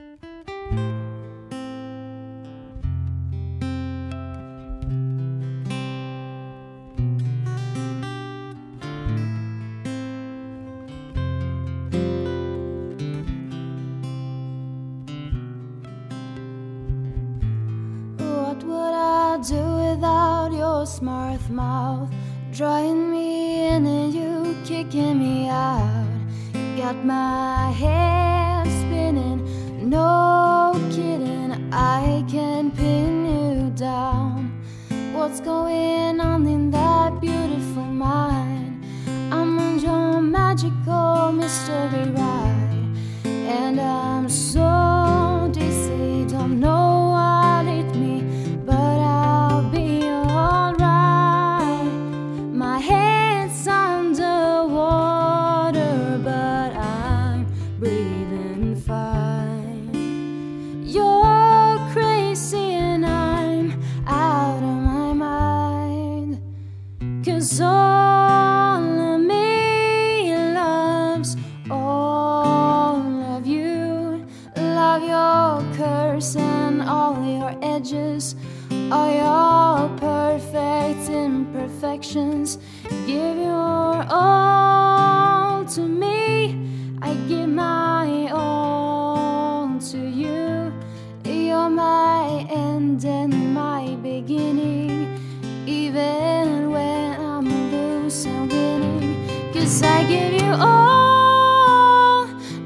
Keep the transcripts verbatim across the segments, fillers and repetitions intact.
What would I do without your smart mouth, drawing me in and you kicking me out? You got my head spinning, no kidding, I can pin you down. What's going on in that beautiful mind? I'm on your magical mystery ride, and I'm so dizzy, don't know what hit me, but I'll be alright. My head's underwater, but I'm breathing fine. You're crazy and I'm out of my mind, 'cause all of me loves all of you. Love your curves and all your edges, all your perfect imperfections. Give your all to me, I give my all to you. You're my end and my beginning, even when I'm losing, winning. 'Cause I give you all,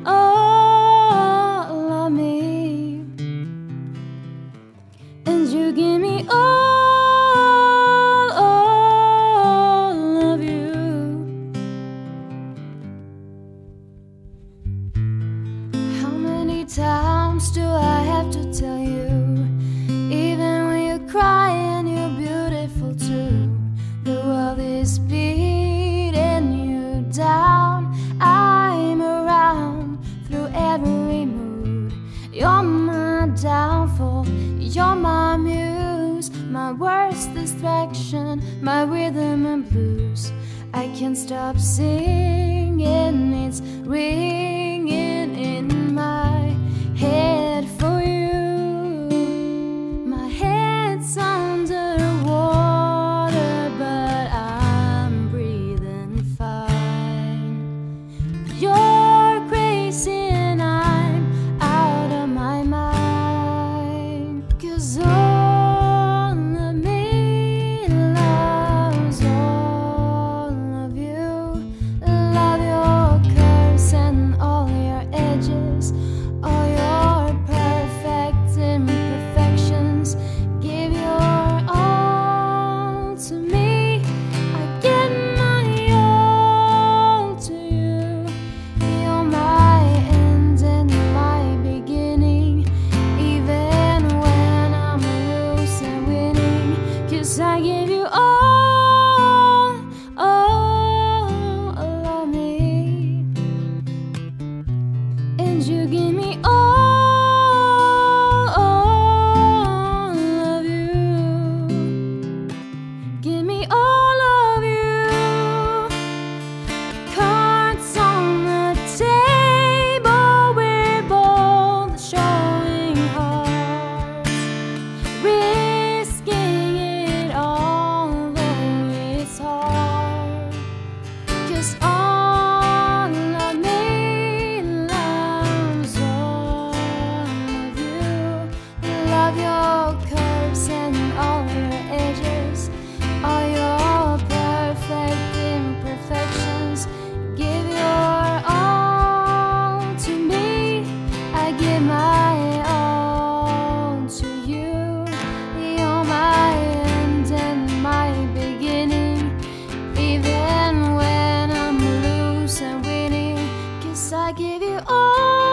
all of me, and you give me all, all of you. How many times do I have to tell you, even when you cry and you're beautiful too, the world is beating you down. I'm around through every mood. You're my downfall, you're my muse, my worst distraction, my rhythm and blues. I can't stop singing, it's ringing in my head for you. My head's underwater, but I'm breathing fine. You're crazy and I'm out of my mind, 'cause all of me loves all of you. Love your curves and all your edges, all your perfect imperfections. Give your all to me, I give my all to you. You're my end and my beginning, even when I'm losing, winning. 'Cause I give you all, all of me, and you give me all, all of you. Give me all of you. Cards on the table, we're both showing hearts, risking it all though it's hard. 'Cause all of me loves all of you. Love your curves and all your edges, all your perfect imperfections. Give your all to me, I give my all to you. You're my end and my beginning, even when I'm losing, winning. 'Cause I give you all.